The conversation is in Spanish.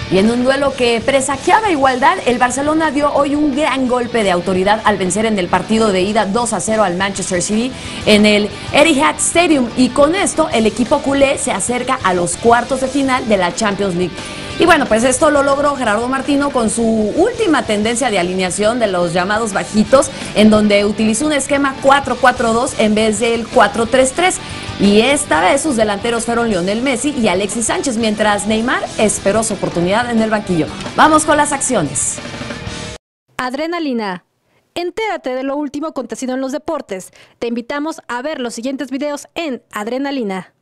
Y en un duelo que presagiaba igualdad, el Barcelona dio hoy un gran golpe de autoridad al vencer en el partido de ida 2-0 al Manchester City en el Etihad Stadium, y con esto el equipo culé se acerca a los cuartos de final de la Champions League. Y bueno, pues esto lo logró Gerardo Martino con su última tendencia de alineación de los llamados bajitos, en donde utilizó un esquema 4-4-2 en vez del 4-3-3. Y esta vez sus delanteros fueron Lionel Messi y Alexis Sánchez, mientras Neymar esperó su oportunidad en el banquillo. Vamos con las acciones. Adrenalina. Entérate de lo último acontecido en los deportes. Te invitamos a ver los siguientes videos en Adrenalina.